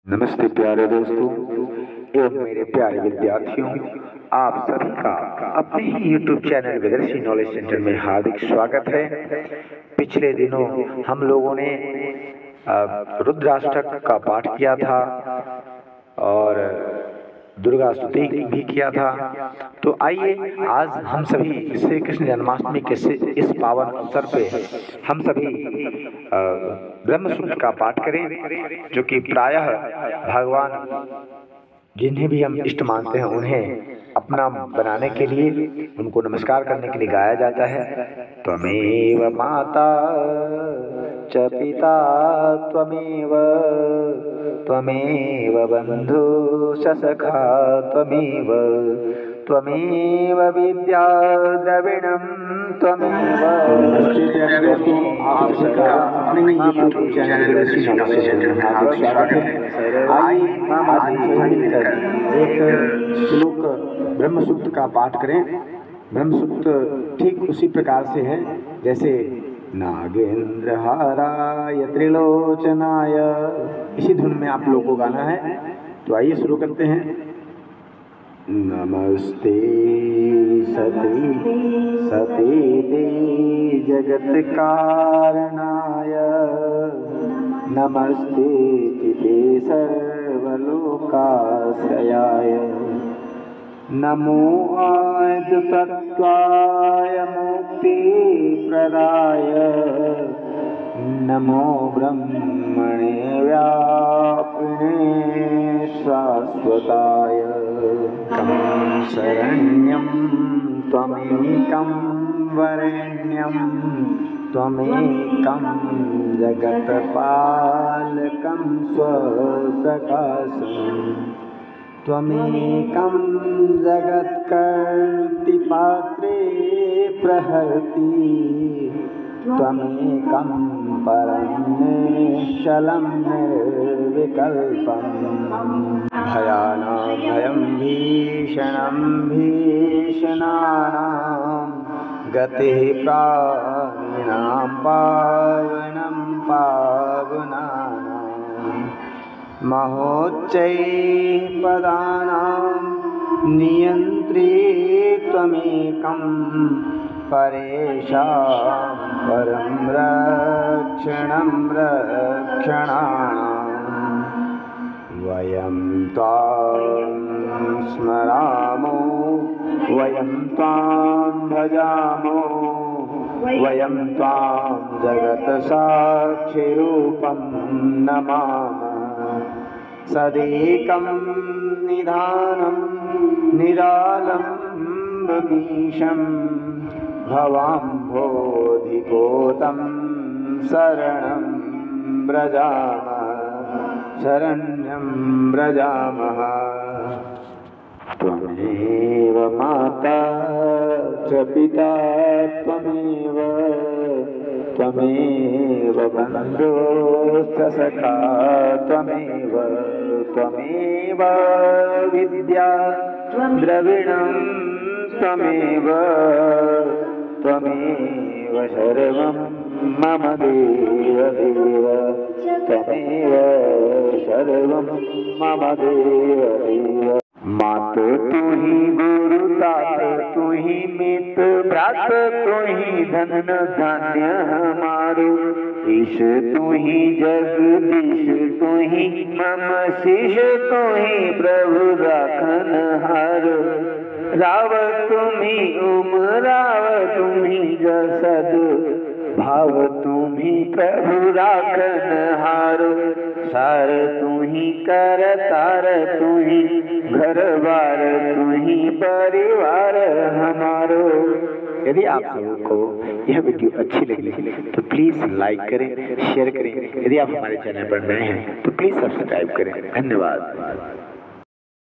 नमस्ते प्यारे दोस्तों एवं मेरे प्यारे विद्यार्थियों, आप सभी का अपने ही YouTube channel Vidarshi knowledge centre में हार्दिक स्वागत है। पिछले दिनों हम लोगों ने रुद्राष्टक का पाठ किया था और दुर्गा स्तुति भी किया था। तो आइए आज हम सभी श्री कृष्ण जन्माष्टमी के इस पावन अवसर पे हम सभी ब्रह्मसूत्र का पाठ करें, जो कि प्रायः भगवान जिन्हें भी हम इष्ट मानते हैं उन्हें अपना बनाने के लिए, उनको नमस्कार करने के लिए गाया जाता है। त्वमेव माता च पिता त्वमेव त्वमेव बंधु सखा त्वमेव त्वमेव विद्या द्रविणं त्वमेव। आप सबका अपने YouTube channel Vidarshi knowledge centre में हार्दिक स्वागत है। आइए हम आज मिलकर एक श्लोक ब्रह्मसूत्र का पाठ करें। ब्रह्मसूत्र ठीक उसी प्रकार से है जैसे नागेंद्र हाराय त्रिलोचनाय, इसी धुन में आप लोगों को गाना है। तो आइए शुरू करते हैं। नमस्ते सती सती ते जगत कारणाय, नमस्ते चिते सर्वलोकाश्रयाय, नमो आद्यतत्त्वाय मुक्तिप्रदाय, नमो ब्रह्मणे व्यापिने शाश्वताय। शरण्यं त्वमेकं वरेण्यं त्वमेकं जगत्पालकं स्वप्रकाशं, त्वमेकं जगत्कर्तिपात्रे प्रहरति, त्वमेकं परं निश्चलं निर्विकल्पम्। भयानां भयं भीषणं भीषणानां गतिः प्राणिनां पावनं पावनानां, महोच्चैः पदानां नियन्त्री त्वमेकं, परेषां परं रक्षणं रक्षणानां। वयं त्वां स्मरामो वयं त्वां भजामो, वयं त्वां जगत्साक्षिरूपं नमामः। सदेकं निधानं निरालम्बमीशं, भवाम्भोधिपोतं शरणं व्रजामः, शरण्यं व्रजामः। त्वमेव माता च पिता त्वमेव त्वमेव बन्धुश्च सखा त्वमेव त्वमेव विद्या द्रविणं त्वमेव त्वमेव सर्वं मम देव देव, त्वमेव सर्वं मम देव देव। मात तू ही गुरु तात तू ही मित भ्रात तू ही धन धान्य हमारो, ईश तू ही जगदीश तू ही मम शीश, तू ही प्रभु राखन हार। राव तुम्ही उमराव तुम्ही जसद भाव, तुम्ही प्रभु राखन हारो। सार तू ही करतार तू ही घर बार तू ही परिवार हमारो। यदि आप सबको यह वीडियो अच्छी लगी तो प्लीज़ लाइक करें, शेयर करें। यदि आप हमारे चैनल पर नए हैं तो प्लीज़ सब्सक्राइब करें। धन्यवाद।